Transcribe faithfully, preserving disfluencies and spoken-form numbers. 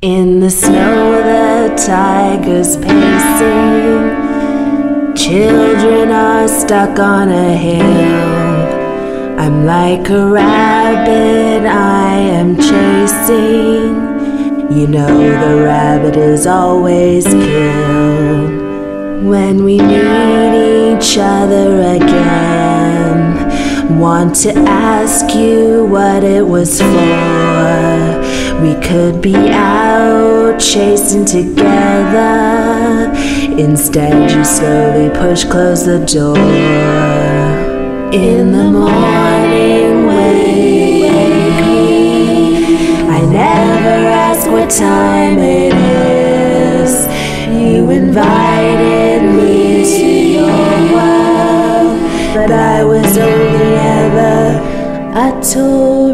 In the snow, the tiger's pacing. Children are stuck on a hill. I'm like a rabbit I am chasing. You know the rabbit is always killed. When we meet each other again, want to ask you what it was for. We could be out chasing together. Instead you slowly push close the door. In the morning wake me. I never ask what time it is. You invited me to your world, but I was only ever a tool.